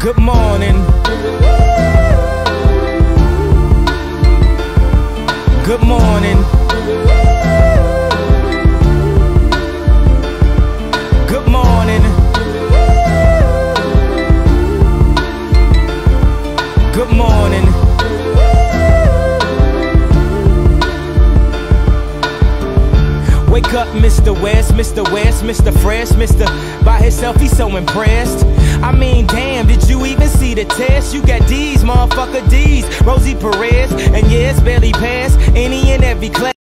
Good morning. Good morning. Good morning. Good morning. Wake up, Mr. West, Mr. West, Mr. Fresh, Mr. By himself, he's so impressed. I mean, damn, did you even see the test? You got D's, motherfucker, D's. Rosie Perez, and yeah, it's barely passed any and every class.